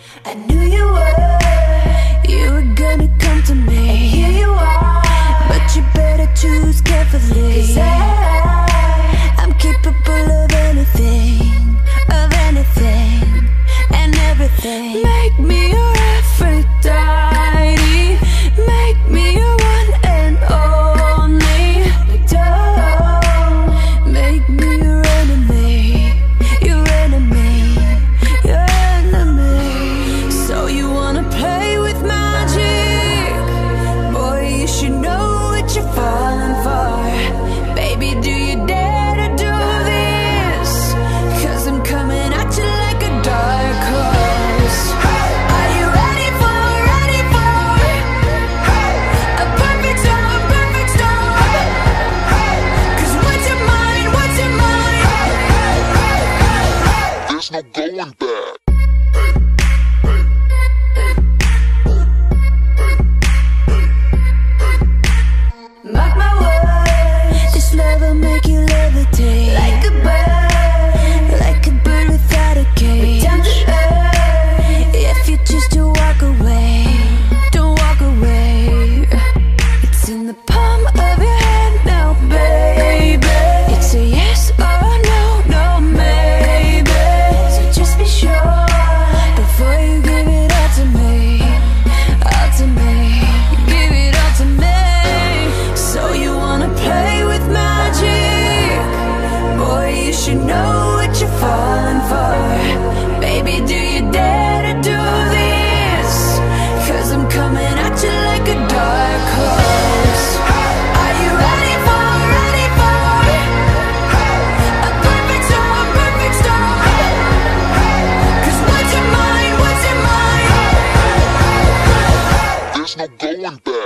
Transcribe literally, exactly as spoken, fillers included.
I knew you were, you were gonna come to me, and here you are. But you better choose carefully, 'cause I, I'm capable of anything, of anything, and everything. Make me your Aphrodite, make me your one and only. Don't make me your enemy, your enemy, your enemy. So you wanna play with magic? Boy, you should know what you're falling for. Baby, do you dare to do this? 'Cause I'm coming at you like a dark horse. Are you ready for, ready for a perfect storm, perfect storm? 'Cause what's your mind, what's your mind? There's no going back. Mark my words, this love will make you levitate like a bird, like a bird without a cage. Down to earth, if you choose to walk away, don't walk away. It's in the palm of your hand now, baby. It's a yes or no, no maybe. So just be sure before you give it all to me, all to me, give it all to me. So you wanna play with magic? Boy, you should know what you're falling for. Baby, do you dare to do this? 'Cause I'm coming at you like a dark horse. Are you ready for, ready for a perfect storm, perfect storm? 'Cause what's your mind, what's your mind? There's no going back.